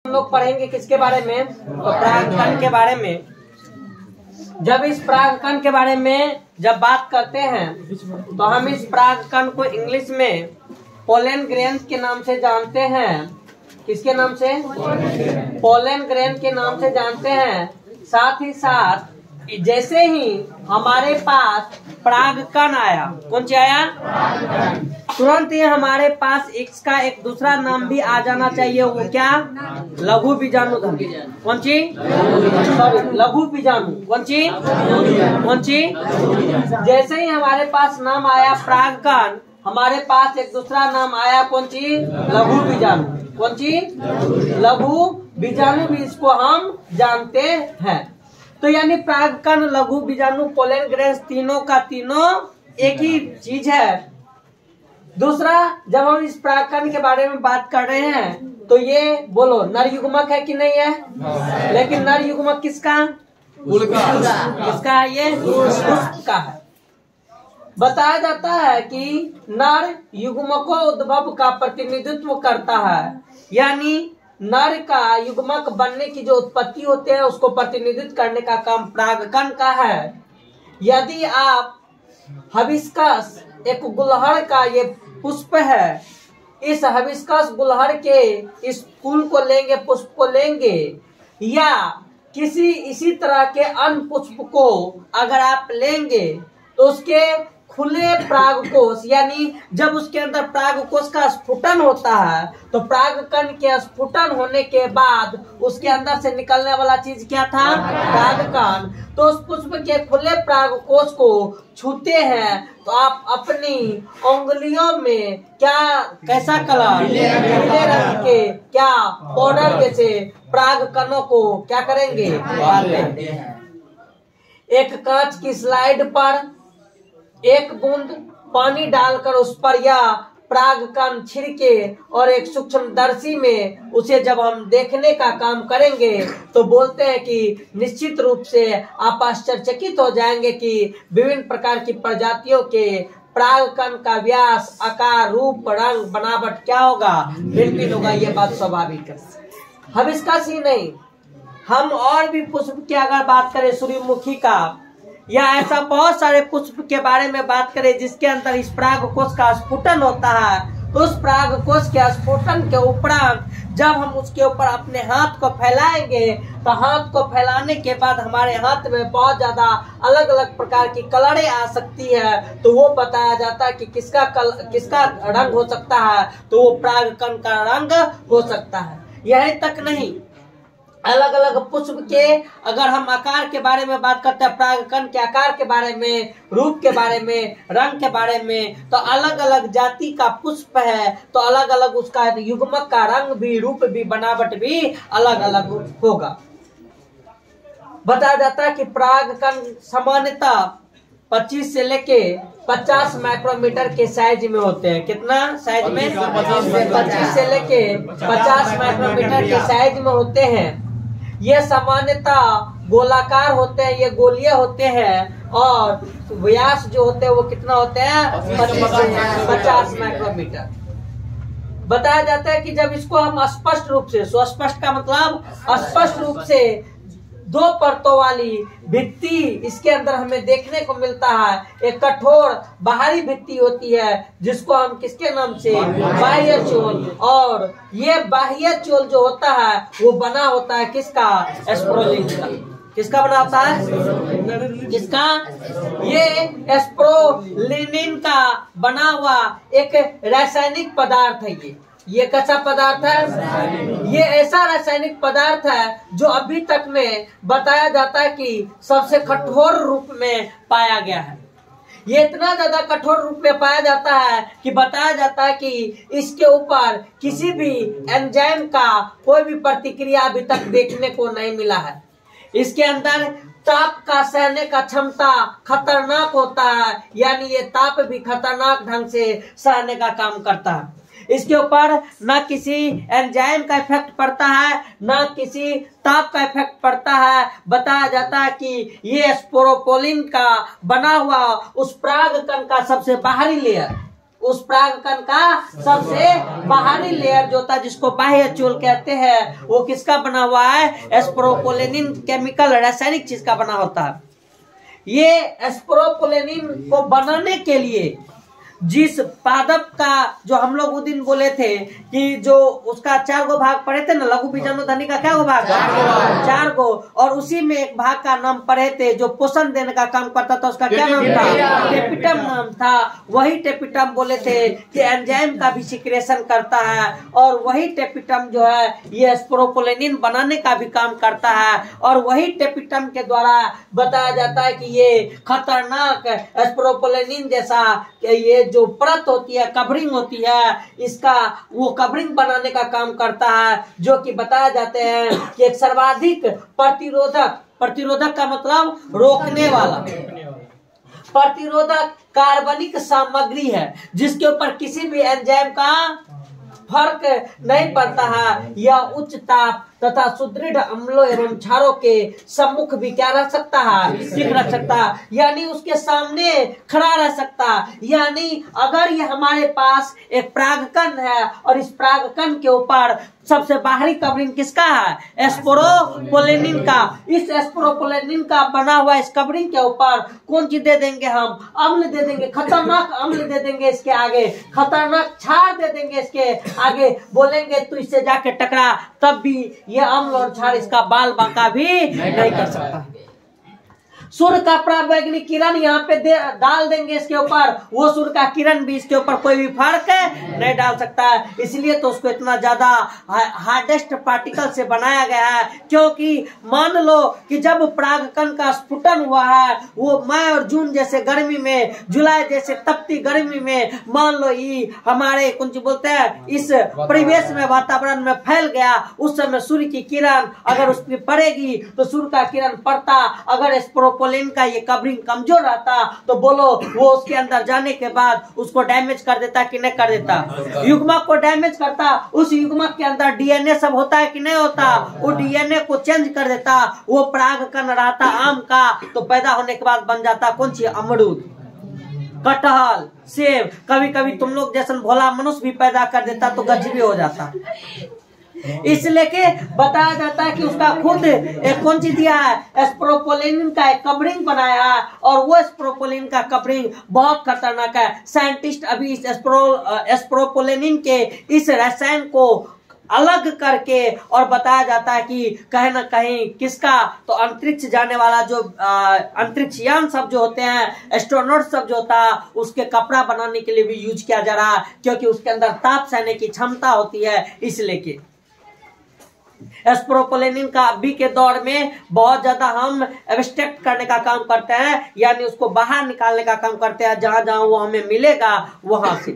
हम लोग पढ़ेंगे किसके बारे में, तो परागकण के बारे में। जब इस परागकण के बारे में जब बात करते हैं तो हम इस परागकण को इंग्लिश में पोलन ग्रेन के नाम से जानते हैं। किसके नाम से? पोलन ग्रेन के नाम से जानते हैं। साथ ही साथ जैसे ही हमारे पास परागकण आया, कौन सी आया? तुरंत ही हमारे पास इसका एक दूसरा नाम भी आ जाना चाहिए। वो क्या? लघु बीजाणुधर्मी। कौन सी? लघु बीजाणु। कौन सी? कौन सी? जैसे ही हमारे पास नाम आया परागकण, हमारे पास एक दूसरा नाम आया, कौन सी? लघु बीजाणु। कौन सी? लघु बीजाणु भी इसको हम जानते हैं। तो यानी परागकण, लघु बीजाणु, पोलन ग्रेन तीनों का तीनों एक ही चीज है। दूसरा, जब हम इस परागकण के बारे में बात कर रहे हैं तो ये बोलो नर युग्मक है कि नहीं है? लेकिन नर युग्मक किसका? किसका है? ये पुष्प का है। बताया जाता है कि नर युग्मको उद्भव का प्रतिनिधित्व करता है, यानी नर का युग्मक बनने की जो उत्पत्ति होते हैं उसको प्रतिनिधित्व करने का काम परागकण का है। यदि आप हिबिस्कस, एक गुलहड़ का ये पुष्प है, इस हिबिस्कस गुलहड़ के इस फूल को लेंगे, पुष्प को लेंगे, या किसी इसी तरह के अन्य पुष्प को अगर आप लेंगे तो उसके खुले परागकोश, यानी जब उसके अंदर परागकोश का स्फुटन होता है तो परागकण के स्फुटन होने के बाद उसके अंदर से निकलने वाला चीज क्या था? परागकण। तो उस पुष्प के खुले परागकोश को छूते हैं तो आप अपनी उंगलियों में क्या, कैसा कलर? नीले रंग के क्या पाउडर जैसे परागकणों को क्या करेंगे? एक कांच की स्लाइड पर एक बूंद पानी डालकर उस पर यह परागकण छिड़के और एक सूक्ष्मदर्शी में उसे जब हम देखने का काम करेंगे तो बोलते हैं कि निश्चित रूप से आप आश्चर्यचकित हो जाएंगे कि विभिन्न प्रकार की प्रजातियों के परागकण का व्यास, आकार, रूप, रंग, बनावट क्या होगा? भिन्न होगा। ये बात स्वाभाविक है। हिबिस्कस ही नहीं, हम और भी पुष्प की अगर बात करें, सूर्यमुखी का, या ऐसा बहुत सारे पुष्प के बारे में बात करें जिसके अंदर इस परागकोश का स्फुटन होता है, तो उस परागकोश के स्फुटन के उपरांत जब हम उसके ऊपर अपने हाथ को फैलाएंगे तो हाथ को फैलाने के बाद हमारे हाथ में बहुत ज्यादा अलग अलग प्रकार की कलरें आ सकती है। तो वो बताया जाता है कि किसका रंग हो सकता है, तो वो परागकण का रंग हो सकता है। यही तक नहीं, अलग अलग पुष्प के अगर हम आकार के बारे में बात करते हैं, परागकण के आकार के बारे में, रूप के बारे में, रंग के बारे में, तो अलग अलग जाति का पुष्प है तो अलग अलग उसका युग्मक का रंग भी, रूप भी, बनावट भी अलग अलग होगा। बताया जाता है कि परागकण सामान्यतः 25 से लेके 50 माइक्रोमीटर के साइज में होते हैं। कितना साइज में? 25 से लेके 50 माइक्रोमीटर के साइज में होते हैं। ये सामान्यतः गोलाकार होते हैं, ये गोलीय होते हैं, और व्यास जो होते हैं वो कितना होते हैं? 25 से 50 माइक्रोमीटर। बताया जाता है कि जब इसको हम स्पष्ट रूप से, सुस्पष्ट का मतलब स्पष्ट रूप से 2 परतों वाली भित्ति इसके अंदर हमें देखने को मिलता है। एक कठोर बाहरी भित्ति होती है जिसको हम किसके नाम से? बाह्य चोल। और ये बाह्य चोल जो होता है वो बना होता है किसका? एस्प्रोलिन का। किसका बना होता है? किसका? ये एस्प्रोलिन का बना हुआ एक रासायनिक पदार्थ है। ये कैसा पदार्थ है? ये ऐसा रासायनिक पदार्थ है जो अभी तक में बताया जाता है कि सबसे कठोर रूप में पाया गया है। ये इतना ज्यादा कठोर रूप में पाया जाता है कि बताया जाता है कि इसके ऊपर किसी भी एंजाइम का कोई भी प्रतिक्रिया अभी तक देखने को नहीं मिला है। इसके अंदर ताप का सहने का क्षमता खतरनाक होता है, यानी ये ताप भी खतरनाक ढंग से सहने का काम करता है। इसके ऊपर न किसी एंजाइम का इफेक्ट पड़ता है, न किसी ताप का इफेक्ट पड़ता है। बताया जाता है कि ये स्पोरोपोलिन का बना हुआ उस परागकण का सबसे बाहरी लेयर, उस परागकण का सबसे बाहरी लेयर जो होता है, जिसको बाह्य चोल कहते हैं, वो किसका बना हुआ है? एस्प्रोपोलेनिन केमिकल रासायनिक चीज का बना होता है। ये एस्प्रोपोलेनिन को बनाने के लिए जिस पादप का जो हम लोग उस दिन बोले थे कि जो उसका 4 गो भाग पढ़े थे ना, लघु बीजाणु ध्वनि का क्या गो भाग? 4 गो। और उसी में एक भाग का नाम पढ़े थे जो पोषण देने का काम करता था, उसका क्या नाम था? टेपिटम नाम था। वही टेपिटम बोले थे कि एंजाइम का भी सिक्रेशन करता है, और वही टेपिटम जो है ये एस्प्रोपोलेनिन बनाने का भी काम करता है। और वही टेपिटम के द्वारा बताया जाता है कि ये खतरनाक एस्प्रोपोलेनिन जैसा ये जो परत होती है, कवरिंग होती है, इसका वो कवरिंग बनाने का काम करता है, जो कि बताया जाते हैं कि एक सर्वाधिक प्रतिरोधक का मतलब रोकने वाला, प्रतिरोधक कार्बनिक सामग्री है, जिसके ऊपर किसी भी एंजाइम का फर्क नहीं पड़ता है। यह उच्च ताप तथा सुदृढ़ अम्लों एवं क्षारों के सम्मुख भी क्या रह सकता है? ठीक रह सकता है, यानी उसके सामने खड़ा रह सकता है। यानी अगर ये हमारे पास एक परागकण है और इस परागकण के ऊपर सबसे बाहरी कवरिंग किसका है? एस्प्रोपोलेनिन का। इस एस्प्रोपोलेनिन का बना हुआ इस कवरिंग के ऊपर कौन चीज दे देंगे हम? अम्ल दे देंगे, खतरनाक अम्ल दे देंगे इसके आगे, खतरनाक क्षार दे देंगे इसके आगे। बोलेंगे तो इससे जाके टकरा, तब भी ये अम्ल और क्षार इसका बाल बांका भी नहीं कर सकता। सूर्य का परावैंगनिक किरण यहाँ पे डाल देंगे इसके ऊपर, वो सूर्य का किरण भी इसके ऊपर कोई भी फर्क नहीं डाल सकता है। इसलिए तो उसको इतना ज्यादा हार्डेस्ट पार्टिकल से बनाया गया है, क्योंकि मान लो कि जब परागकण का स्फुटन हुआ है, वो मई और जून जैसे गर्मी में, जुलाई जैसे तपती गर्मी में, मान लो ये हमारे कुछ बोलते हैं इस परिवेश में, वातावरण में फैल गया। उस समय सूर्य की किरण अगर उस पर पड़ेगी तो सूर्य का किरण पड़ता, अगर एस्प्रोपोलेनिन का ये कवरिंग कमजोर रहता तो बोलो वो उसके अंदर जाने के बाद उसको डैमेज कर देता कि नहीं कर देता? युग्मक को डैमेज करता। उस युग्मक के अंदर डीएनए सब होता है कि नहीं होता? वो डीएनए को चेंज कर देता। वो परागकण रहता आम का, तो पैदा होने के बाद बन जाता कौन सी? अमरूद, कटहल, सेब। कभी कभी तुम लोग जैसा भोला मनुष्य भी पैदा कर देता तो गजबी हो जाता। इसलिए के बताया जाता है कि उसका खुद एक कौन सी दिया है? एस्प्रोपोलेनिन का एक कवरिंग बनाया है, और वो एस्प्रोपोलेनिन का कवरिंग बहुत खतरनाक है। साइंटिस्ट अभी इस एस्प्रोपोलेनिन के इस रसायन को अलग करके, और बताया जाता है कि कहीं ना कहीं किसका, तो अंतरिक्ष जाने वाला जो अंतरिक्ष यान सब जो होते हैं, एस्ट्रोनॉट सब जो होता है, उसके कपड़ा बनाने के लिए भी यूज किया जा रहा है, क्योंकि उसके अंदर ताप सहने की क्षमता होती है। इसलिए कि एस्प्रोपोलेनिन का अभी के दौर में बहुत ज्यादा हम एब्स्ट्रैक्ट करने का काम करते हैं, यानी उसको बाहर निकालने का काम करते हैं। जहां जहां वो हमें मिलेगा वहां से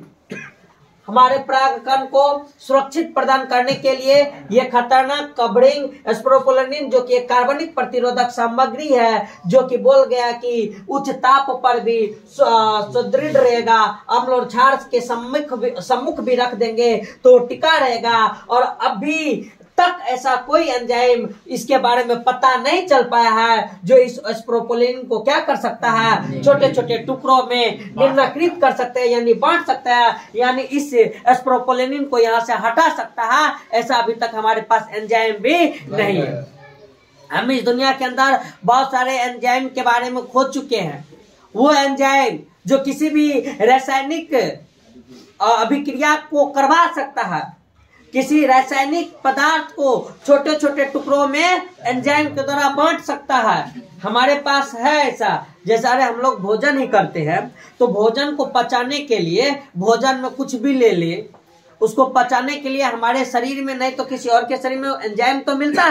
हमारे परागकण को सुरक्षित प्रदान करने के लिए ये खतरनाक कवरिंग एस्प्रोपोलेनिन, जो कि एक कार्बनिक प्रतिरोधक सामग्री है, जो कि बोल गया कि उच्च ताप पर भी सुदृढ़ रहेगा, अम्ल और क्षार के सम्मुख भी रख देंगे तो टिका रहेगा। और अभी तक ऐसा कोई एंजाइम इसके बारे में पता नहीं चल पाया है जो इस एस्प्रोपोलेनिन को क्या कर सकता है? छोटे छोटे टुकड़ों में निम्नकृत कर सकते हैं, यानी बांट सकता है, यानी इस एस्प्रोपोलेनिन को यहाँ से हटा सकता है। ऐसा अभी तक हमारे पास एंजाइम भी नहीं है। हम इस दुनिया के अंदर बहुत सारे एंजाइम के बारे में खोज चुके हैं। वो एंजाइम जो किसी भी रासायनिक अभिक्रिया को करवा सकता है, किसी रासायनिक पदार्थ को छोटे छोटे टुकड़ों में एंजाइम के द्वारा बांट सकता है, हमारे पास है ऐसा। जैसे अरे हम लोग भोजन ही करते हैं, तो भोजन को पचाने के लिए भोजन में कुछ भी ले ले, उसको पचाने के लिए हमारे शरीर में नहीं तो किसी और के शरीर में एंजाइम तो मिलता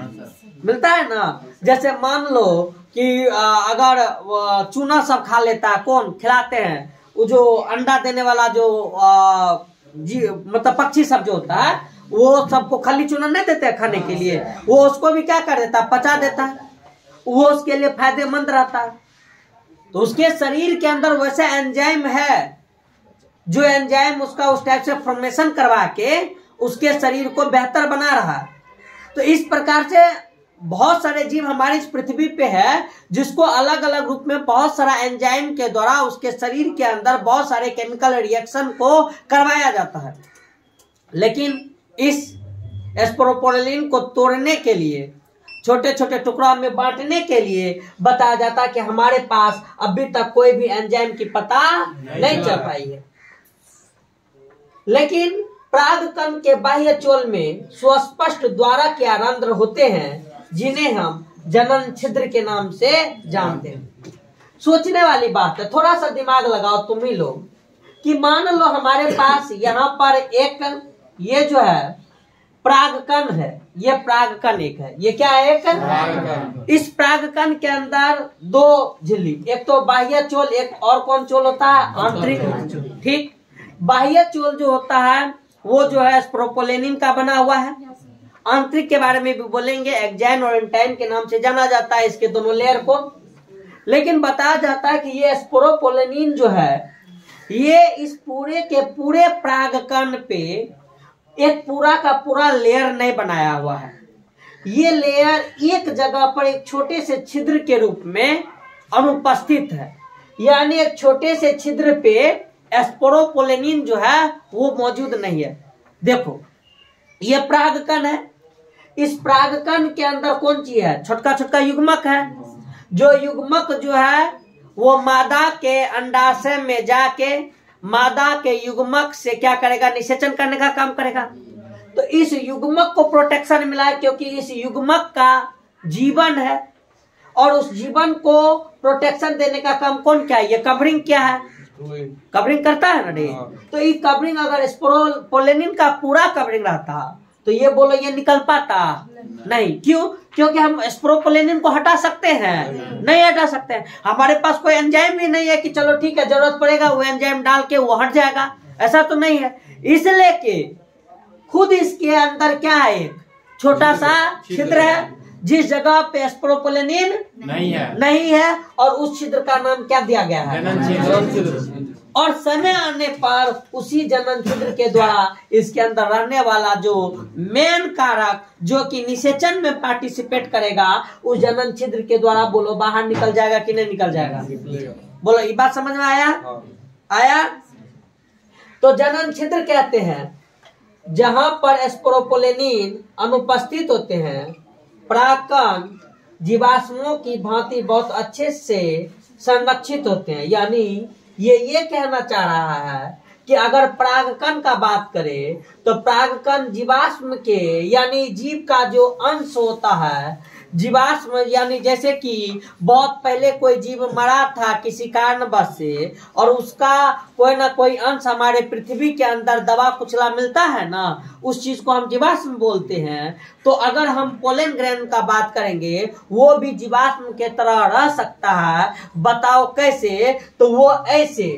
है ना। जैसे मान लो कि अगर चूना सब खा लेता है, कौन खिलाते हैं? वो जो अंडा देने वाला जो मतलब पक्षी सब जो होता है, वो सबको खली चूना नहीं देते हैं खाने के लिए, वो उसको भी क्या कर देता है? पचा देता है। वो उसके लिए फायदेमंद रहता है। तो उसके शरीर के अंदर वैसा एंजाइम है, जो एंजाइम उसका उस टाइप से फॉर्मेशन करवा के उसके शरीर को बेहतर बना रहा है। तो इस प्रकार से बहुत सारे जीव हमारे इस पृथ्वी पे है जिसको अलग अलग रूप में बहुत सारा एंजाइम के द्वारा उसके शरीर के अंदर बहुत सारे केमिकल रिएक्शन को करवाया जाता है, लेकिन इस एस्पोरोपोलिन को तोड़ने के लिए, छोटे छोटे टुकड़ों में बांटने के लिए बताया जाता है कि हमारे पास अभी तक कोई भी एंजाइम की पता नहीं चल पाई है। लेकिन परागकण के बाह्य चोल में सुस्पष्ट द्वारा के रंध्र होते हैं जिन्हें हम जनन छिद्र के नाम से जानते हैं। सोचने वाली बात है, थोड़ा सा दिमाग लगाओ तुम ही लोग, कि मान लो हमारे पास यहाँ पर एक ये जो है परागकण है, ये परागकण एक है, ये क्या है एक, इस परागकण के अंदर दो झिल्ली, एक तो बाह्य चोल, एक और कौन चोल होता है, आंतरिक। ठीक, बाह्य चोल जो होता है वो जो है एस्पोरोपोलिन का बना हुआ है। आंतरिक के बारे में भी बोलेंगे, एक्जाइन और इंटाइन के नाम से जाना जाता है इसके दोनों लेयर को। लेकिन बताया जाता है कि ये एस्पोरोपोलिन जो है ये इस पूरे के पूरे परागकण पे एक पूरा का पूरा लेयर नहीं बनाया हुआ है। ये लेयर एक जगह पर एक छोटे से छिद्र के रूप में अनुपस्थित है, यानी एक छोटे से छिद्र पे एस्पोरोपोलिन जो है वो मौजूद नहीं है। देखो ये परागकण है, इस परागकण के अंदर कौन चीज है, छोटका छोटका युग्मक है। जो युग्मक जो है वो मादा के अंडाशय में जाके मादा के युग्मक से क्या करेगा, निषेचन करने का काम करेगा। तो इस युग्मक को प्रोटेक्शन मिला है क्योंकि इस युग्मक का जीवन है, और उस जीवन को प्रोटेक्शन देने का काम कौन क्या है, ये कवरिंग क्या है, कवरिंग करता है ना रे। तो ये कवरिंग अगर एस्पोरोपोलिन का पूरा कवरिंग रहता तो ये बोलो ये निकल पाता नहीं। क्यों? क्योंकि हम एस्पोरोपोलिन को हटा सकते हैं, नहीं हटा सकते हैं। हमारे पास कोई एंजाइम भी नहीं है कि चलो ठीक है जरूरत पड़ेगा वो एंजाइम डाल के वो हट जाएगा, ऐसा तो नहीं है। इसलिए कि खुद इसके अंदर क्या है, एक छोटा सा छिद्र है जिस जगह पे एस्पोरोपोलिन नहीं है और उस छिद्र का नाम क्या दिया गया है, और समय आने पर उसी जनन छिद्र के द्वारा इसके अंदर रहने वाला जो मेन कारक जो कि निषेचन में पार्टिसिपेट करेगा उस जनन छिद्र के द्वारा बोलो बाहर निकल जाएगा कि नहीं निकल जाएगा, बोलो ये बात समझ में आया? आया? तो जनन छिद्र कहते हैं जहां पर एस्पोरोपोलिन अनुपस्थित होते हैं, परागकण जीवाश्मों की भांति बहुत अच्छे से संरक्षित होते हैं। यानी ये कहना चाह रहा है कि अगर परागकण का बात करें तो परागकण जीवाश्म के यानी जीव का जो अंश होता है, जीवाश्म यानी जैसे कि बहुत पहले कोई जीव मरा था किसी कारणवश से और उसका कोई ना कोई अंश हमारे पृथ्वी के अंदर दबा कुचला मिलता है ना, उस चीज को हम जीवाश्म बोलते हैं। तो अगर हम पोलन ग्रेन का बात करेंगे वो भी जीवाश्म के तरह रह सकता है। बताओ कैसे? तो वो ऐसे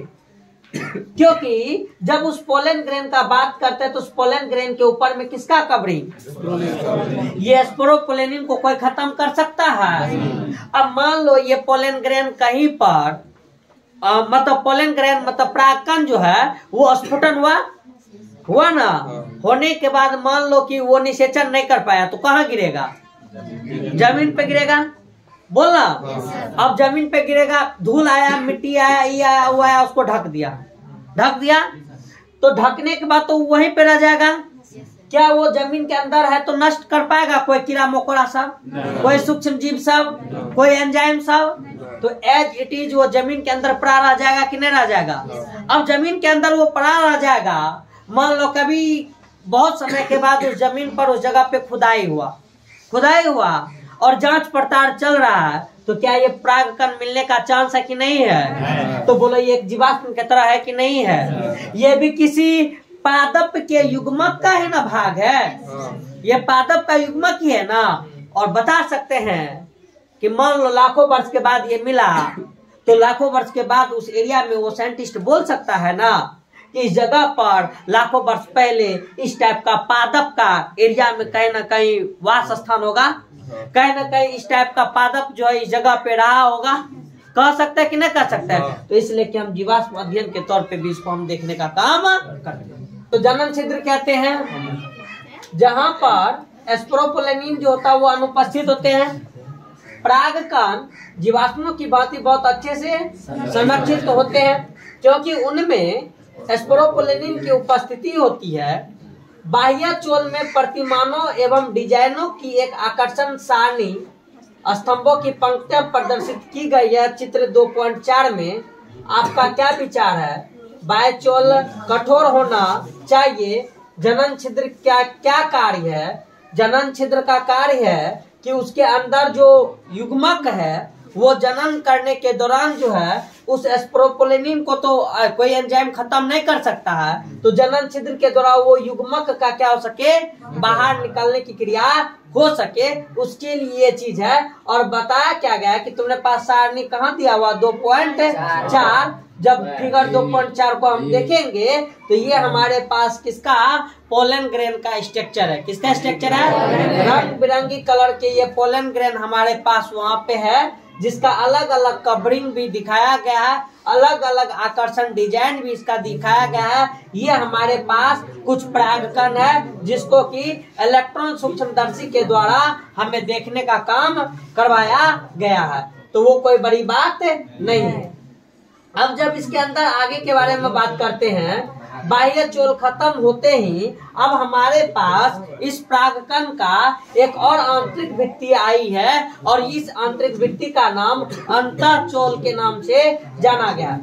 क्योंकि जब उस पोलन ग्रेन का बात करते हैं तो उस पोलन ग्रेन के ऊपर में किसका कवरिंग, ये एस्पोरोपोलिन को कोई खत्म कर सकता है? अब मान लो ये पोलन ग्रेन कहीं पर मतलब पोलन ग्रेन मतलब परागकण जो है वो स्फुटन हुआ ना, होने के बाद मान लो कि वो निषेचन नहीं कर पाया तो कहाँ गिरेगा? जमीन पे गिरेगा, बोलना। अब जमीन पे गिरेगा, धूल आया, मिट्टी आया, ये आया, वो आया, उसको ढक दिया तो ढकने के बाद तो वहीं पे रह जाएगा। क्या वो जमीन के अंदर है तो नष्ट कर पाएगा कोई कीड़ा मकोड़ा सब, कोई सूक्ष्म जीव सब, कोई एंजाइम सब? तो एज इट इज वो जमीन के अंदर पड़ा रह जाएगा कि नहीं रह जाएगा? अब जमीन के अंदर वो पड़ा रह जाएगा, मान लो कभी बहुत समय के बाद उस जमीन पर उस जगह पे खुदाई हुआ और जांच पड़ताल चल रहा है, तो क्या ये परागकण मिलने का चांस है कि नहीं है? तो बोलो ये एक जीवाश्म की तरह है कि नहीं है? ये भी किसी पादप के युग्मक का है ना भाग है, ये पादप का युग्मक ही है ना। और बता सकते हैं कि मान लो लाखों वर्ष के बाद ये मिला तो लाखों वर्ष के बाद उस एरिया में वो साइंटिस्ट बोल सकता है ना कि इस जगह पर लाखों वर्ष पहले इस टाइप का पादप का एरिया में कहीं ना कहीं वास स्थान होगा, कहीं ना कहीं इस टाइप का पादप जो है इस जगह पे रहा होगा। कह सकते हैं कि नहीं कह सकते हैं? तो इसलिए कि हम जीवाश्म अध्ययन के तौर पे भी इसको हम देखने का काम करते हैं। तो जनन छिद्र कहते हैं जहां पर एस्प्रोपोलेनिन जो होता है वो अनुपस्थित होते हैं। परागकण जीवाश्मों की भांति बहुत अच्छे से संरक्षित होते हैं क्योंकि उनमें एस्प्रोपोलेनिन की उपस्थिति होती है। बाह्य चोल में प्रतिमानों एवं डिजाइनों की एक आकर्षण सारणी स्तंभों की पंक्तियां प्रदर्शित की गई है चित्र 2.4 में। आपका क्या विचार है? बाह्य चोल कठोर होना चाहिए। जनन छिद्र क्या कार्य है? जनन छिद्र का कार्य है कि उसके अंदर जो युग्मक है वो जनन करने के दौरान जो है उस एस्प्रोपोलेनिन को तो कोई एंजाइम खत्म नहीं कर सकता है, तो जनन छिद्र के द्वारा वो युग्मक का क्या हो सके, बाहर निकलने की क्रिया हो सके, उसके लिए ये चीज है। और बताया क्या गया कि तुमने पास सारणी कहाँ दिया हुआ 2.4। जब फिगर 2.4 को हम देखेंगे तो ये हमारे पास किसका पोलन ग्रेन का स्ट्रक्चर है। किसका स्ट्रक्चर है? रंग बिरंगी कलर के ये पोलन ग्रेन हमारे पास वहाँ पे है, जिसका अलग अलग कवरिंग भी दिखाया गया है, अलग अलग आकर्षण डिजाइन भी इसका दिखाया गया है। ये हमारे पास कुछ परागकण है जिसको कि इलेक्ट्रॉन सूक्ष्मदर्शी के द्वारा हमें देखने का काम करवाया गया है, तो वो कोई बड़ी बात नहीं है। अब जब इसके अंदर आगे के बारे में बात करते हैं, बाह्य चोल खत्म होते ही अब हमारे पास इस परागकण का एक और आंतरिक भित्ति आई है और इस आंतरिक भित्ति का नाम अंतःचोल के नाम से जाना गया।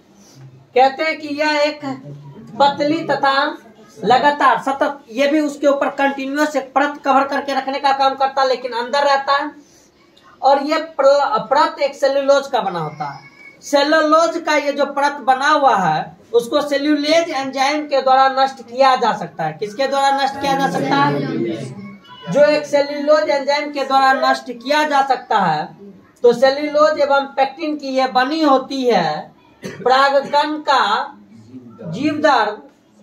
कहते हैं कि यह एक पतली तथा लगातार सतत, ये भी उसके ऊपर कंटिन्यूअस एक परत कवर करके रखने का काम करता है, लेकिन अंदर रहता है। और ये परत एक सेल्यूलोज का बना होता है। सेल्यूलोज का ये जो परत बना हुआ है उसको सेल्यूलेज एंजाइम के द्वारा नष्ट किया जा सकता है। किसके द्वारा नष्ट किया जा सकता है? जो एक सेल्यूलोज एंजाइम के द्वारा नष्ट किया जा सकता है। तो सेल्यूलोज एवं पेक्टिन की ये बनी होती है। परागकण का जीवदर्भ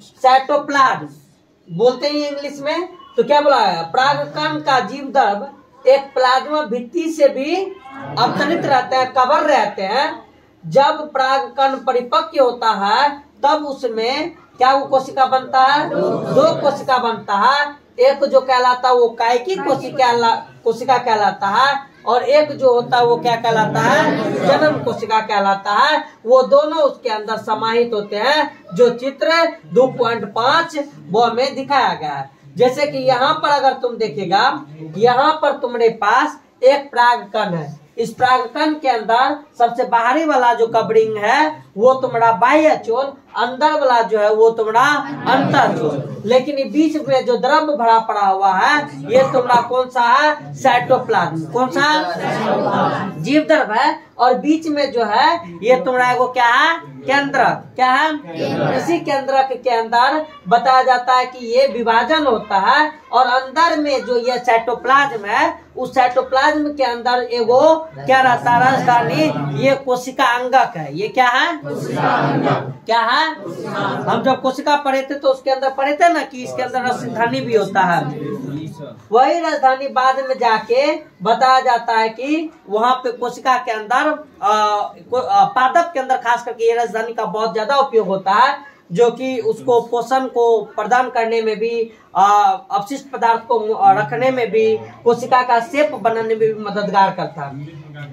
साइटोप्लाज्म बोलते हैं इंग्लिश में, तो क्या बोला है? परागकण का जीवदर्भ एक प्लाज्मा भित्ति से भी अवतरित रहते हैं, कवर रहते हैं। जब परागकण परिपक्व होता है तब उसमें क्या वो कोशिका बनता है? दो कोशिका बनता है। एक जो कहलाता है वो कायिकी कोशिका कहलाता है और एक जो होता है वो क्या कहलाता है? जनन कोशिका कहलाता है। वो दोनों उसके अंदर समाहित होते हैं, जो चित्र 2.5 वो में दिखाया गया है। जैसे कि यहाँ पर अगर तुम देखेगा, यहाँ पर तुम्हारे पास एक परागकण है। इस परागकण के अंदर सबसे बाहरी वाला जो कवरिंग है वो तुम्हारा बाह्य चोल, अंदर वाला जो है वो तुम्हारा अंतःचोल। लेकिन ये बीच में जो द्रव भरा पड़ा हुआ है ये तुम्हारा कौन सा है? साइटोप्लाज्म। कौन सा? जीवद्रव है। और बीच में जो है ये तुम्हारा वो क्या है? केंद्रक। क्या है? इसी केंद्रक के अंदर बताया जाता है कि ये विभाजन होता है और अंदर में जो ये साइटोप्लाज्म है उस साइटोप्लाज्म के अंदर एगो क्या रहता है? राजधानी। ये कोशिका अंगक है। ये क्या है? क्या है? हम जब कोशिका पढ़े थे तो उसके अंदर पढ़े थे ना कि इसके अंदर राजधानी भी होता है। वही राजधानी बाद में जाके बताया जाता है कि वहाँ पे कोशिका के अंदर पादप के अंदर खास करके ये राजधानी का बहुत ज्यादा उपयोग होता है, जो कि उसको पोषण को प्रदान करने में भी, अपशिष्ट पदार्थ को रखने में भी, कोशिका का शेप बनाने में भी मददगार करता है।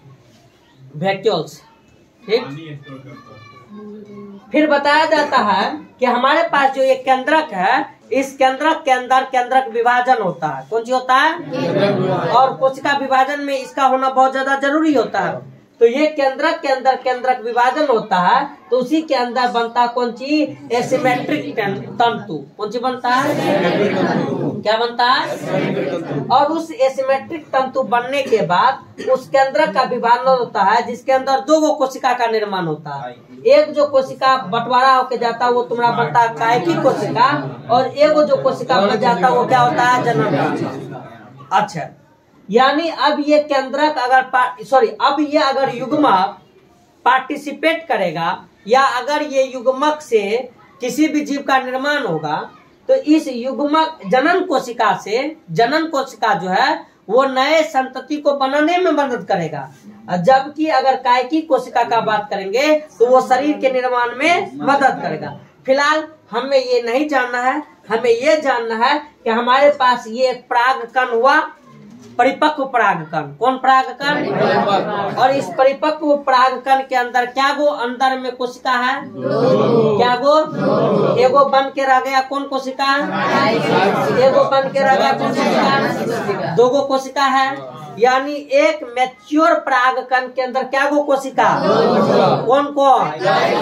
वैक्यूल्स। ठीक। फिर बताया जाता है कि हमारे पास जो ये केंद्रक है, इस केंद्रक के अंदर केंद्रक विभाजन होता है। कौन सी होता है? और कोशिका विभाजन में इसका होना बहुत ज्यादा जरूरी होता है। तो ये केंद्रक के अंदर केंद्रक विभाजन होता है, तो उसी के अंदर बनता कौन सी? एसिमेट्रिक तंतु। कौन सी बनता है? क्या बनता है? और उस एसिमेट्रिक तंतु बनने के बाद उस केंद्रक का विभाजन होता है, जिसके अंदर दो कोशिका का निर्माण होता है। एक जो कोशिका बंटवारा होके जाता है वो तुम्हारा बनता है कायिकी कोशिका, और एक जो कोशिका बन जाता है वो क्या होता है? जनन कोशिका। अच्छा, यानी अब ये केंद्रक अब ये अगर युग्मक पार्टिसिपेट करेगा या अगर ये युग्मक से किसी भी जीव का निर्माण होगा तो इस युग्मक जनन कोशिका जो है वो नए संतति को बनाने में मदद करेगा। जबकि अगर कायिकी कोशिका का बात करेंगे तो वो शरीर के निर्माण में मदद करेगा। फिलहाल हमें ये नहीं जानना है, हमें ये जानना है कि हमारे पास ये एक परागकण हुआ, परिपक्व परागकण। कौन परागकण? और इस परिपक्व परागकण के अंदर क्या गो अंदर में कोशिका है? क्या गो? एगो बन के रह गया कौन कोशिका? एगो बन के रह गया कौन कोशिका? दो गो कोशिका है। यानी एक मैच्योर परागकण के अंदर क्या गो कोशिका? कौन कौन?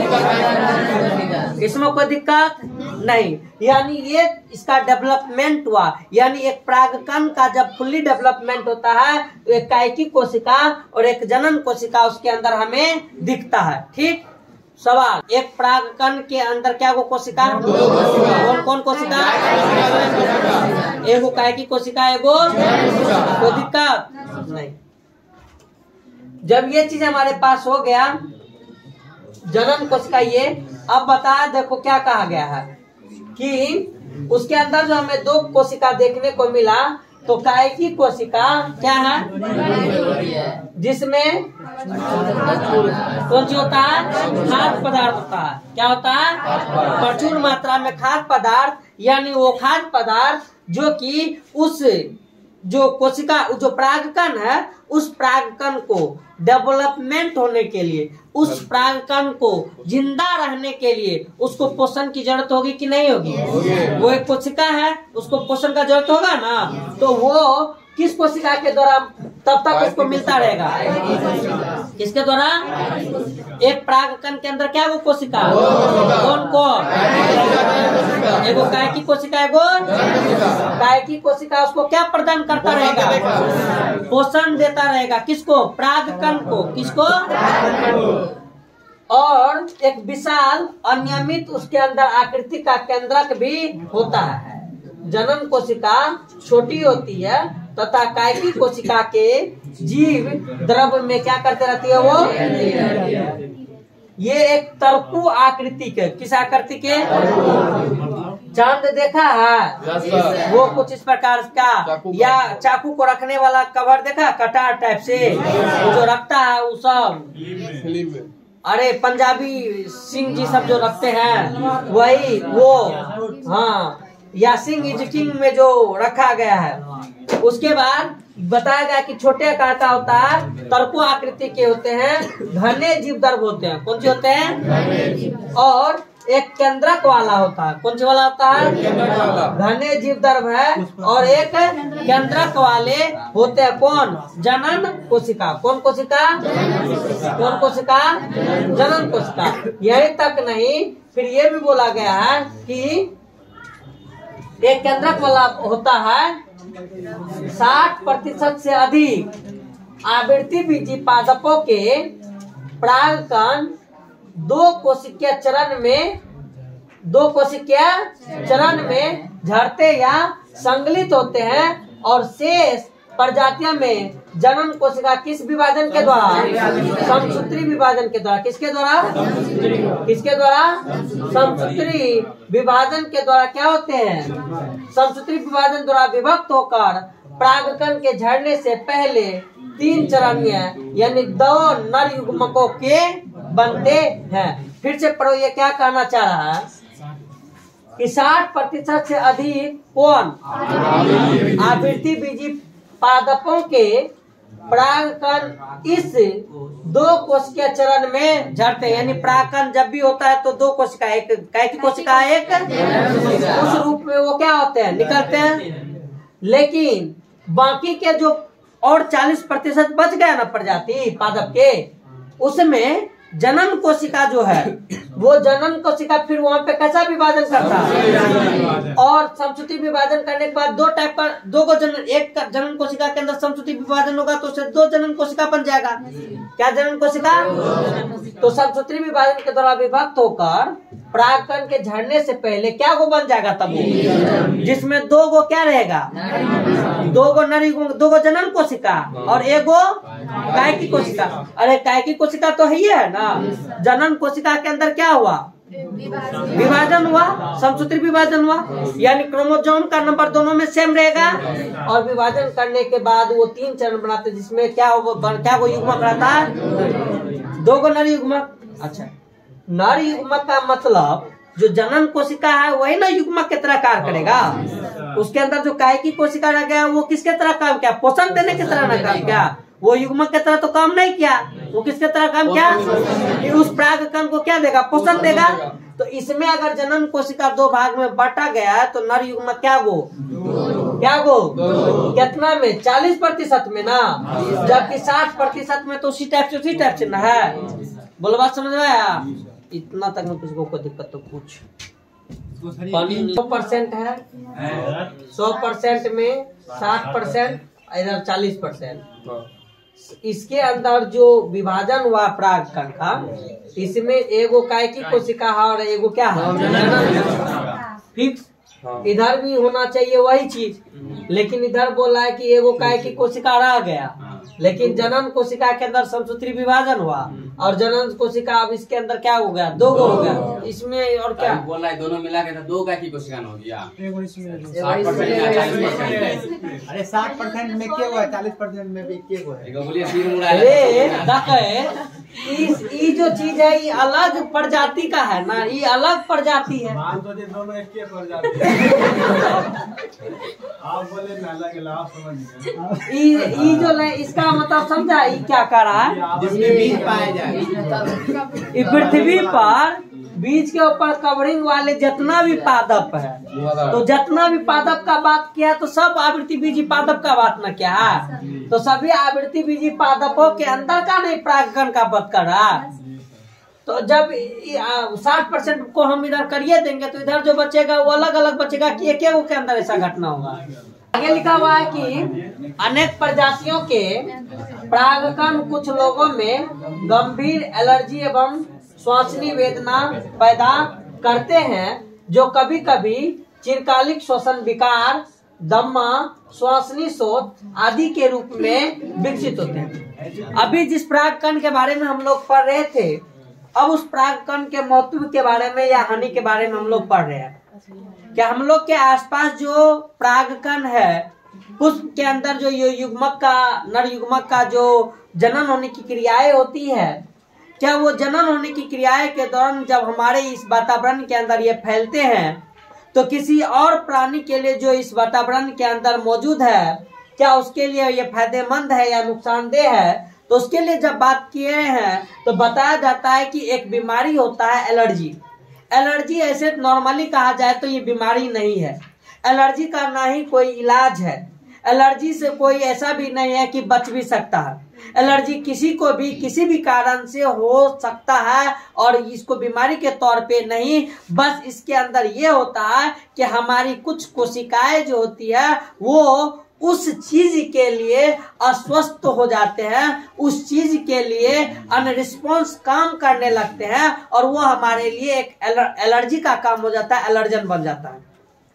इसमें कोई दिक्कत नहीं। यानी ये इसका डेवलपमेंट हुआ। यानी एक परागकण का जब फुल्ली डेवलपमेंट होता है तो एक कायकी कोशिका और एक जनन कोशिका उसके अंदर हमें दिखता है। ठीक। सवाल, एक परागकण के अंदर क्या गो कोशिका? कौन कौन कोशिका? एगो कायकी कोशिका, एगो। कोई दिक्कत नहीं। जब ये चीज हमारे पास हो गया जनन कोशिका, ये अब बता देखो क्या कहा गया है कि उसके अंदर जो हमें दो कोशिका देखने को मिला, तो कायकी कोशिका क्या है? जिसमें कौन सी होता है? खाद्य पदार्थ होता है। क्या होता है? प्रचुर मात्रा में खाद्य पदार्थ। यानी वो खाद्य पदार्थ जो कि उस जो कोशिका जो परागकण है उस परागकण को डेवलपमेंट होने के लिए, उस परागकण को जिंदा रहने के लिए उसको पोषण की जरूरत होगी कि नहीं होगी? वो एक कोशिका है, उसको पोषण का जरूरत होगा ना। तो वो किस कोशिका के द्वारा तब तक उसको मिलता रहेगा? किसके द्वारा? एक परागकण के अंदर क्या वो कोशिका? कौन कौन? एगो कायकी कोशिका, एगो कायकी कोशिका उसको क्या प्रदान करता रहेगा? पोषण देता रहेगा। किसको? परागकण को। किसको? और एक विशाल अनियमित उसके अंदर आकृति का केंद्रक भी होता है। जनन कोशिका छोटी होती है तथा कायकी कोशिका के जीव द्रव्य में क्या करते रहती है? वो ये एक तरकू आकृति के, किस आकृति के? चांद देखा है? वो कुछ इस प्रकार का, या चाकू को रखने वाला कवर देखा, कटार टाइप से वो जो रखता है वो सब। अरे पंजाबी सिंह जी सब जो रखते हैं वही वो। हाँ, या सिंह इज किंग में जो रखा गया है। उसके बाद बताया गया कि छोटे आकार का होता है, तरकू आकृति के होते हैं, घने जीव द्रव होते हैं। कौन से होते हैं? और एक केंद्रक वाला होता है। कौन से वाला होता है? घने जीव द्रव है। और एक केंद्रक वाले होते हैं। कौन? जनन कोशिका। कौन कोशिका? कौन कोशिका? जनन कोशिका। यही तक नहीं, फिर ये भी बोला गया है कि एक केंद्रक वाला होता है 60% से अधिक आवृत्ति बीजी पादपों के परागकण दो कोशिकीय चरण में झड़ते या संगलित होते हैं। और शेष प्रजातियों में जनन कोशिका किस विभाजन के द्वारा? समसूत्री विभाजन के द्वारा। किसके द्वारा? किसके द्वारा? समसूत्री विभाजन के द्वारा क्या होते हैं? समसूत्री विभाजन द्वारा विभक्त होकर परागकण के झड़ने से पहले 3 चरण में यानी 2 नर युग्मकों के बनते हैं। फिर से पढ़ो, ये क्या कहना चाह रहा है कि 60% से अधिक कौन? आवृत्ति बीजी पादपों के परागकण इस 2 कोशिकीय चरण में झड़ते हैं। यानी परागकण जब भी होता है तो 2 कोशिका, एक कायकी कोशिका, एक उस रूप में वो क्या होते हैं? निकलते हैं। लेकिन बाकी के जो और 40% बच गया ना प्रजाति पादप के, उसमें जनन कोशिका जो है वो जनन कोशिका फिर वहाँ पे कैसा विभाजन करता है? और समसूत्री विभाजन करने के बाद 2 टाइप का 2 को जनन, एक जनन कोशिका के अंदर समसूत्री विभाजन होगा तो उसे 2 जनन कोशिका बन जाएगा। क्या जनन कोशिका? तो समसूत्री विभाजन के द्वारा विभक्त होकर परागकण के झड़ने से पहले क्या गो बन जाएगा तब वो, जिसमें 2 गो क्या रहेगा? 2 गो नर युग्म, 2 गो जनन कोशिका और 1 गो कायकी कोशिका। अरे कायकी कोशिका तो ही है ना। जनन कोशिका के अंदर क्या हुआ? विभाजन हुआ, समसूत्री विभाजन हुआ। यानी क्रोमोसोम का नंबर दोनों में सेम रहेगा। और विभाजन करने के बाद वो 3 चरण बनाते, जिसमें क्या वो युग्मक रहता है? 2 गो नर युग्मक। अच्छा, नर युग्मक का मतलब जो जनन कोशिका है वही ना युग्मक की तरह कार्य करेगा। उसके अंदर जो कायिकी कोशिका रह गया वो किसके तरह काम किया? पोषण देने की तरह ना काम किया। वो युग्मक की तरह तो काम नहीं किया, वो किसके तरह काम किया? कि उस परागकण को क्या देगा? पोषण देगा। तो इसमें अगर जनन कोशिका दो भाग में बांटा गया है तो नर युग्मक क्या गो? कितना में? 40% में ना, जबकि 60% में तो उसी टाइप से ना है। बोलो बात समझ में आया? इतना तक में किसी को दिक्कत तो पूछ। 100% है, 100% में 60%, इधर 40%। इसके अंदर जो विभाजन हुआ परागकण का, इसमें एगो कायिकी कोशिका है और एगो क्या है? फिक्स। इधर भी होना चाहिए वही चीज, लेकिन इधर बोला है कि एगो कायिकी कोशिका रह गया, लेकिन जनन कोशिका के अंदर समसूत्री विभाजन हुआ और जनन कोशिका अब इसके अंदर क्या हो गया? 2 हो गया। इसमें और क्या बोल रहा है? दोनों मिला के 2 कायिकी कोशिका हो गया। 60% में क्या हुआ? 40% में भी क्या हुआ? ये जो चीज है ये अलग प्रजाति का है ना, ये अलग प्रजाति है। दोनों एक प्रजाति। आप बोले ना अलग, आप समझ ये जो इसका मतलब समझा? ये क्या कर रहा है? जिसमें बीज पाया जाए, पृथ्वी पर बीज के ऊपर कवरिंग वाले जितना भी पादप है, तो जितना भी पादप का बात किया तो सब आवृत्ति बीजी पादप का बात न क्या है? तो सभी आवृत्ति बीजी पादपों के अंदर का नहीं परागकण का बात कर रहा। तो जब 60% को हम इधर करिए देंगे तो इधर जो बचेगा वो अलग अलग बचेगा कि एक के अंदर ऐसा घटना होगा। आगे लिखा हुआ है कि अनेक प्रजातियों के परागकण कुछ लोगों में गंभीर एलर्जी एवं श्वासनीय वेदना पैदा करते हैं, जो कभी कभी चिरकालिक श्वसन विकार, दमा, श्वासनीय शोथ आदि के रूप में विकसित होते हैं। अभी जिस परागकण के बारे में हम लोग पढ़ रहे थे, अब उस परागकण के महत्व के बारे में या हानि के बारे में हम लोग पढ़ रहे हैं। क्या हम लोग के आसपास जो परागकण है पुष्प के अंदर जो युग्मक का, नर युग्मक का जो जनन होने की क्रियाएं होती है, क्या वो जनन होने की क्रियाएं के दौरान जब हमारे इस वातावरण के अंदर ये फैलते हैं तो किसी और प्राणी के लिए जो इस वातावरण के अंदर मौजूद है, क्या उसके लिए ये फायदेमंद है या नुकसानदेह है? तो उसके लिए जब बात किए हैं तो बताया जाता है कि एक बीमारी होता है एलर्जी। एलर्जी ऐसे नॉर्मली कहा जाए तो ये बीमारी नहीं है। एलर्जी का ना ही कोई इलाज है। एलर्जी से कोई ऐसा भी नहीं है कि बच भी सकता है। एलर्जी किसी को भी किसी भी कारण से हो सकता है और इसको बीमारी के तौर पे नहीं, बस इसके अंदर ये होता है कि हमारी कुछ कोशिकाएं जो होती है वो उस चीज के लिए अस्वस्थ हो जाते हैं, उस चीज के लिए अनरिस्पॉन्स काम करने लगते हैं और वो हमारे लिए एक एलर्जी का काम हो जाता है, एलर्जन बन जाता है।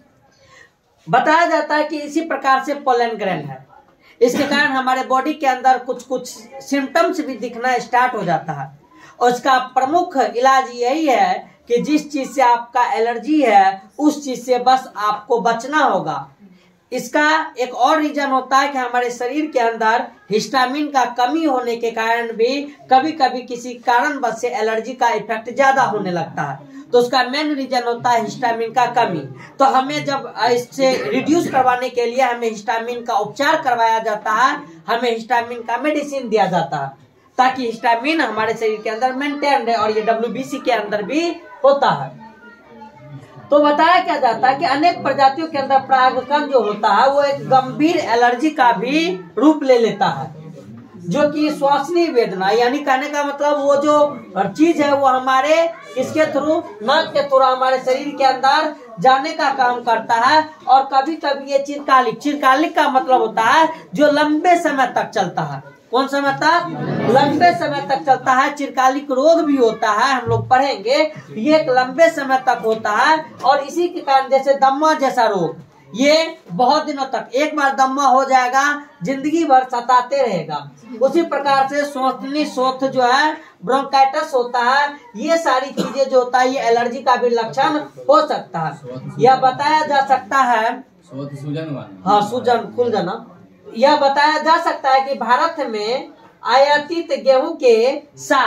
बताया जाता है कि इसी प्रकार से पोलन ग्रैंड है। इसके कारण हमारे बॉडी के अंदर कुछ कुछ सिम्टम्स भी दिखना स्टार्ट हो जाता है और इसका प्रमुख इलाज यही है कि जिस चीज से आपका एलर्जी है उस चीज से बस आपको बचना होगा। इसका एक और रीजन होता है कि हमारे शरीर के अंदर हिस्टामिन का कमी होने के कारण भी कभी कभी किसी कारणवश से एलर्जी का इफेक्ट ज्यादा होने लगता है, तो उसका मेन रीजन होता है हिस्टामिन का कमी। तो हमें जब इससे रिड्यूस करवाने के लिए हमें हिस्टामिन का उपचार करवाया जाता है, हमें हिस्टामिन का मेडिसिन दिया जाता है ताकि हिस्टामिन हमारे शरीर के अंदर मेंटेन रहे, और ये WBC के अंदर भी होता है। तो बताया क्या जाता है कि अनेक प्रजातियों के अंदर परागकण जो होता है वो एक गंभीर एलर्जी का भी रूप ले लेता है, जो कि श्वासनीय वेदना, यानी कहने का मतलब वो जो चीज है वो हमारे किसके थ्रू, नाक के थ्रू हमारे शरीर के अंदर जाने का काम करता है। और कभी कभी ये चिरकालिक का मतलब होता है जो लंबे समय तक चलता है। कौन समय तक? लंबे समय तक चलता है। चिरकालिक रोग भी होता है, हम लोग पढ़ेंगे, ये एक लंबे समय तक होता है और इसी के कारण जैसे दमा जैसा रोग ये बहुत दिनों तक, एक बार दमा हो जाएगा जिंदगी भर सताते रहेगा। उसी प्रकार से श्वासनीय शोथ जो है, ब्रोंकाइटिस होता है, ये सारी चीजें जो होता है ये एलर्जी का भी लक्षण हो सकता है। यह बताया जा सकता है, हाँ सूजन खुल जाना, यह बताया जा सकता है कि भारत में आयातित गेहूं के साथ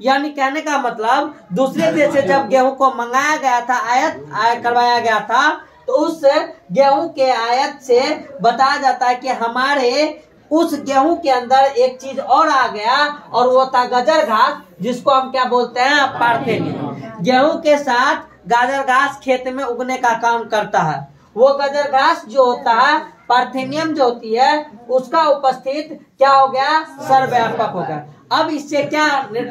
यानी कहने का मतलब दूसरे देश से जब गेहूं को मंगाया गया था, आयात करवाया गया था, तो उस गेहूं के आयात से बताया जाता है कि हमारे उस गेहूं के अंदर एक चीज और आ गया, और वो था गाजर घास, जिसको हम क्या बोलते हैं, पार्थेनियम। गेहूं के साथ गाजर घास खेत में उगने का काम करता है। वो गाजर घास जो होता है, पार्थेनियम जो होती है, उसका उपस्थित क्या हो गया, सर्वव्यापक हो गया। अब इससे क्या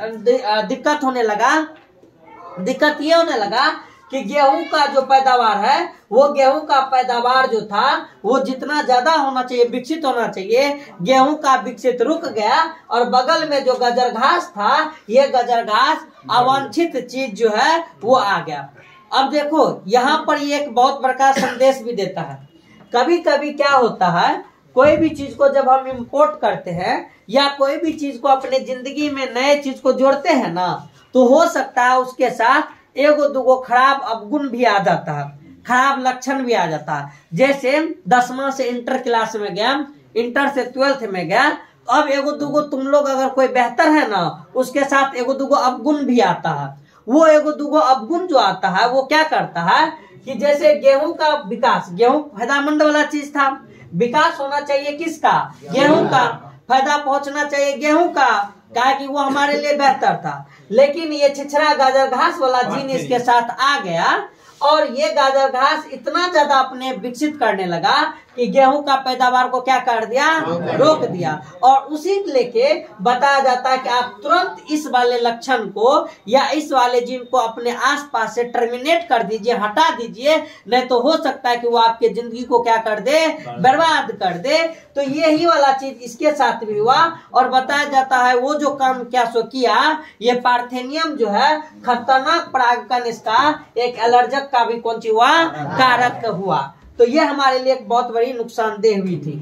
दिक्कत होने लगा, दिक्कत ये होने लगा कि गेहूं का जो पैदावार है, वो गेहूं का पैदावार जो था वो जितना ज्यादा होना चाहिए, विकसित होना चाहिए, गेहूं का विकसित रुक गया, और बगल में जो गाजर घास था, ये गाजर घास अवांछित चीज जो है वो आ गया। अब देखो यहाँ पर ये एक बहुत बड़ा संदेश भी देता है। कभी कभी क्या होता है, कोई भी चीज को जब हम इंपोर्ट करते हैं या कोई भी चीज को अपने जिंदगी में नए चीज को जोड़ते हैं ना, तो हो सकता है उसके साथ एगो दुगो खराब अवगुण भी आ जाता है, खराब लक्षण भी आ जाता है। जैसे 10वां से इंटर क्लास में गया, इंटर से 12th में गया, अब एगो दुगो तुम लोग अगर कोई बेहतर है ना, उसके साथ एगो दुगो अवगुण भी आता है। वो एगो दुगो अवगुण जो आता है वो क्या करता है कि जैसे गेहूं का विकास, गेहूं फायदामंद वाला चीज था, विकास होना चाहिए किसका, गेहूं का, फायदा पहुंचना चाहिए गेहूं का, क्या कि वो हमारे लिए बेहतर था। लेकिन ये छिछरा गाजर घास वाला जीन इसके साथ आ गया, और ये गाजर घास इतना ज्यादा अपने विकसित करने लगा कि गेहूं का पैदावार को क्या कर दिया, रोक दिया। और उसी लेके बताया जाता है कि आप तुरंत इस वाले लक्षण को या इस वाले जीन को अपने आसपास से टर्मिनेट कर दीजिए, हटा दीजिए, नहीं तो हो सकता है कि वो आपके जिंदगी को क्या कर दे, बर्बाद कर दे। तो यही वाला चीज इसके साथ भी हुआ, और बताया जाता है वो जो काम क्या सो किया, ये पार्थेनियम जो है खतरनाक परागकण, इसका एक एलर्जक का भी कौन सी हुआ, कारक हुआ। तो ये हमारे लिए एक बहुत बड़ी नुकसानदेह हुई थी।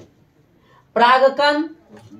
परागकण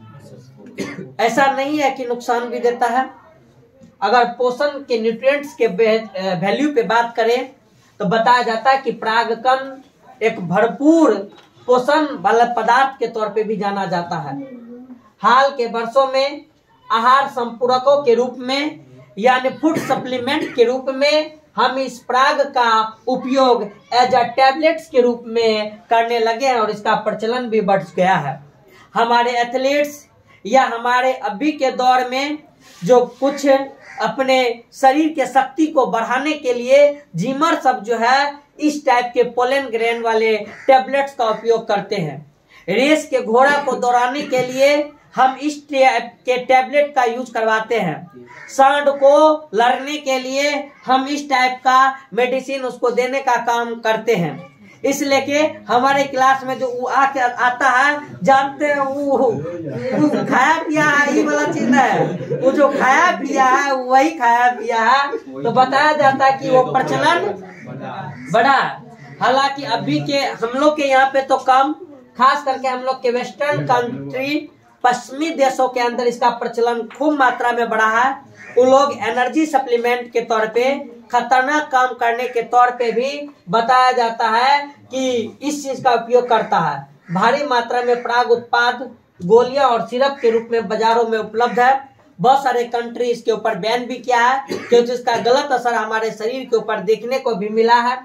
ऐसा नहीं है कि नुकसान भी देता है। अगर पोषण के न्यूट्रिएंट्स के वैल्यू पे बात करें तो बताया जाता है कि परागकण एक भरपूर पोषण वाला पदार्थ के तौर पे भी जाना जाता है। हाल के वर्षों में आहार संपूरकों के रूप में यानी फूड सप्लीमेंट के रूप में हम इस पराग का उपयोग एज अ टैबलेट्स के रूप में करने लगे हैं, और इसका प्रचलन भी बढ़ गया है। हमारे एथलीट्स या हमारे अभी के दौर में जो कुछ अपने शरीर के शक्ति को बढ़ाने के लिए जिमर सब जो है इस टाइप के पोलन ग्रेन वाले टैबलेट्स का उपयोग करते हैं। रेस के घोड़ा को दौड़ाने के लिए हम इस टाइप के टैबलेट का यूज करवाते हैं। सांड को लड़ने के लिए हम इस टाइप का मेडिसिन उसको देने का काम करते हैं। इसलिए कि हमारे क्लास में जो आके आता है, जानते हैं वो खाया पिया है, ये वाला चीज है, वो जो खाया पिया है वही खाया पिया है। तो बताया जाता है कि वो प्रचलन बढ़ा। हालांकि अभी के हम लोग के यहाँ पे तो कम, खास करके हम लोग के वेस्टर्न कंट्री, पश्चिमी देशों के अंदर इसका प्रचलन खूब मात्रा में बढ़ा है। वो लोग एनर्जी सप्लीमेंट के तौर पे, खतरनाक काम करने के तौर पे भी बताया जाता है कि इस चीज का उपयोग करता है। भारी मात्रा में पराग उत्पाद गोलियां और सिरप के रूप में बाजारों में उपलब्ध है। बहुत सारे कंट्री इसके ऊपर बैन भी किया है, क्योंकि इसका गलत असर हमारे शरीर के ऊपर देखने को भी मिला है।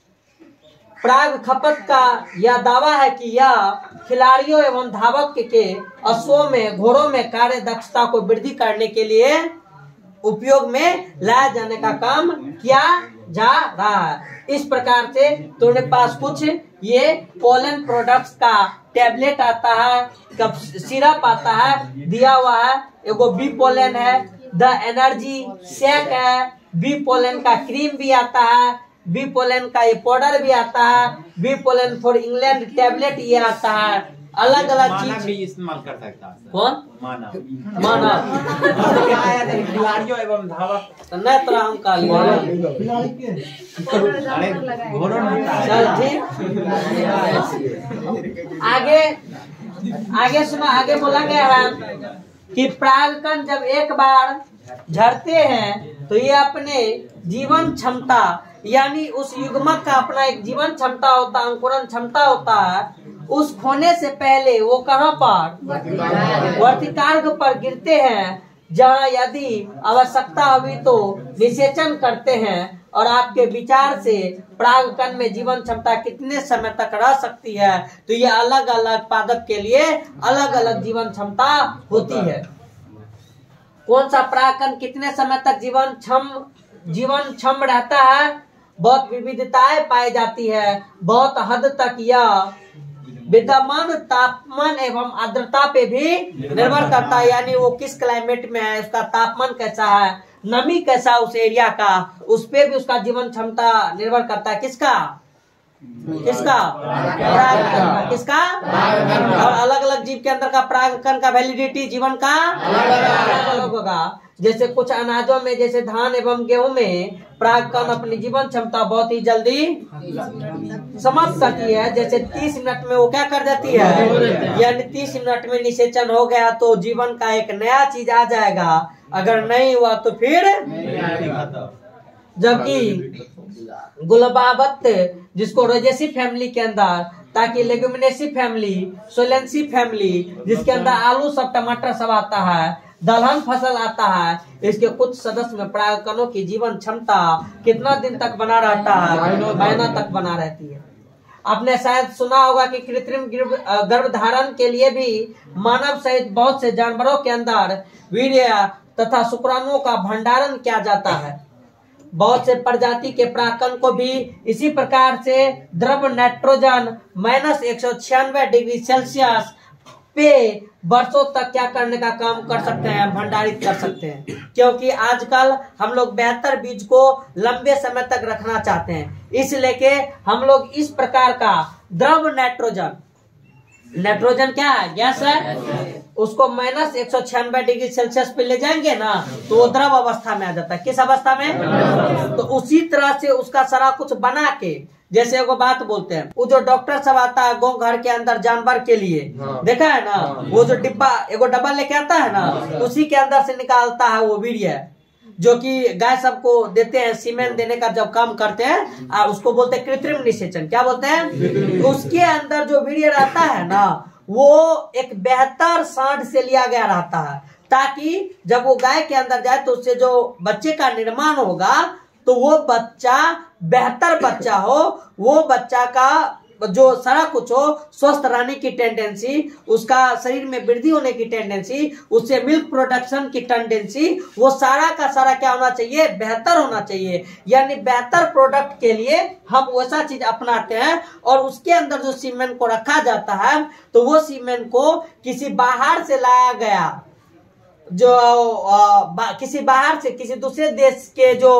पराग खपत का यह दावा है कि यह खिलाड़ियों एवं धावक के अश्वों में, घोड़ों में कार्य दक्षता को वृद्धि करने के लिए उपयोग में लाया जाने का काम किया जा रहा है। इस प्रकार से तुम्हारे पास कुछ ये पोलन प्रोडक्ट्स का टैबलेट आता है, कब सिरप आता है, दिया हुआ है। एगो बी पोलन है, द एनर्जी शेक है, बी पोलन का क्रीम भी आता है, बी पोलन का ये पाउडर भी आता है, bee pollen for England tablet ये आता है। अलग अलग चीज भी इस्तेमाल कर सकता है। कौन? मानव खिलाड़ियों एवं धावक नहीं तरह हम काल चल ठीक। आगे सुनो, आगे बोला गया है कि परागकण जब एक बार झड़ते हैं तो ये अपने जीवन क्षमता यानी उस युग्मक का अपना एक जीवन क्षमता होता है, अंकुरन क्षमता होता है, उस खोने से पहले वो कहाँ पर वर्तिकार्ग पर गिरते हैं। जहाँ यदि आवश्यकता हुई तो निषेचन करते हैं और आपके विचार से परागकण में जीवन क्षमता कितने समय तक रह सकती है, तो ये अलग अलग पादप के लिए अलग अलग जीवन क्षमता होती है। कौन सा परागकण कितने समय तक जीवन क्षम रहता है, बहुत विविधताएं पाई जाती है। बहुत हद तक यह विद्यमान तापमान एवं आर्द्रता पे भी निर्भर करता है, यानी वो किस क्लाइमेट में है, उसका तापमान कैसा है, नमी कैसा उस एरिया का, उस पे भी उसका जीवन क्षमता निर्भर करता है। किसका परागकण, किसका? और अलग अलग जीव के अंदर का परागकण का वैलिडिटी जीवन का अलग अलग होगा। जैसे कुछ अनाजों में, जैसे धान एवं गेहूं में परागकण अपनी जीवन क्षमता बहुत ही जल्दी समझ सकती है। जैसे 30 मिनट में वो क्या कर देती है, यानी 30 मिनट में निषेचन हो गया तो जीवन का एक नया चीज आ जाएगा, अगर नहीं हुआ तो फिर। जबकि गुलबाबत जिसको रोजेसी फैमिली के अंदर, ताकि लेगुमिनेसी फैमिली, सोलेंसी फैमिली जिसके अंदर आलू सब टमाटर सब आता है, दलहन फसल आता है, इसके कुछ सदस्य में परागकणों की जीवन क्षमता कितना दिन तक बना रहता है, महीना तक बना रहती है। आपने शायद सुना होगा कि कृत्रिम गर्भधारण के लिए भी मानव सहित बहुत से जानवरों के अंदर वीर्य तथा शुक्राणुओं का भंडारण किया जाता है। बहुत से प्रजाति के परागकण को भी इसी प्रकार से द्रव नाइट्रोजन -196 डिग्री सेल्सियस पे वर्षों तक क्या करने का काम कर सकते हैं, भंडारित कर सकते हैं। क्योंकि आजकल हम लोग बेहतर बीज को लंबे समय तक रखना चाहते हैं, इसलिए के हम लोग इस प्रकार का द्रव नाइट्रोजन क्या है, गैस है, उसको -196 डिग्री सेल्सियस पे ले जाएंगे ना तो वो द्रव अवस्था में आ जाता है। किस अवस्था में? तो उसी तरह से उसका सारा कुछ बना के, जैसे एगो बात बोलते हैं, वो जो डॉक्टर सब आता है गाँव घर के अंदर जानवर के लिए, देखा है ना, वो जो एगो डब्बा लेके आता है ना, उसी के अंदर से निकालता है वो वीर्य, जो कि गाय सबको देते हैं, सीमेंट देने का जब काम करते हैं, उसको बोलते हैं कृत्रिम निषेचन। क्या बोलते हैं? उसके अंदर जो वीर्य रहता है ना, वो एक बेहतर सांड से लिया गया रहता है, ताकि जब वो गाय के अंदर जाए तो उससे जो बच्चे का निर्माण होगा तो वो बच्चा बेहतर बच्चा हो, वो बच्चा का जो सारा कुछ हो, स्वस्थ रहने की टेंडेंसी, उसका शरीर में वृद्धि होने की टेंडेंसी, उससे मिल्क प्रोडक्शन की टेंडेंसी, वो सारा का सारा क्या होना चाहिए, बेहतर होना चाहिए। यानी बेहतर प्रोडक्ट के लिए हम वैसा चीज अपनाते हैं, और उसके अंदर जो सीमेंट को रखा जाता है तो वो सीमेंट को किसी बाहर से लाया गया, जो किसी बाहर से किसी दूसरे देश के जो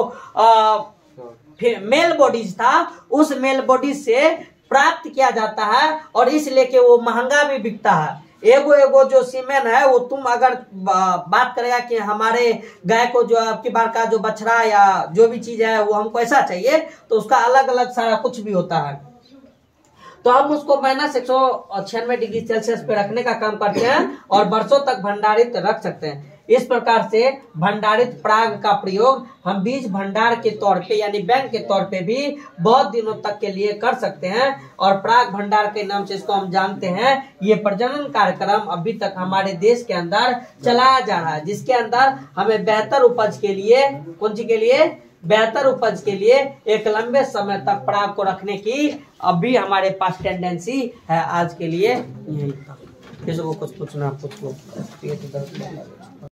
मेल बॉडीज था, उस मेल बॉडीज से प्राप्त किया जाता है, और इसलिए कि वो महंगा भी बिकता है। एगो जो सीमेन है, वो तुम अगर बात करेगा कि हमारे गाय को जो आपकी बार का जो बछड़ा या जो भी चीज है वो हमको ऐसा चाहिए, तो उसका अलग अलग सारा कुछ भी होता है। तो हम उसको -196 डिग्री सेल्सियस पे रखने का काम करते हैं और वर्षों तक भंडारित रख सकते हैं। इस प्रकार से भंडारित पराग का प्रयोग हम बीज भंडार के तौर पे, यानी बैंक के तौर पे भी बहुत दिनों तक के लिए कर सकते हैं। और पराग भंडार के नाम से इसको हम जानते हैं। ये प्रजनन कार्यक्रम अभी तक हमारे देश के अंदर चलाया जा रहा है, जिसके अंदर हमें बेहतर उपज के लिए, कौन सी के लिए, बेहतर उपज के लिए एक लंबे समय तक पराग को रखने की अभी हमारे पास टेंडेंसी है। आज के लिए यही था। किसी को कुछ पूछना, कुछ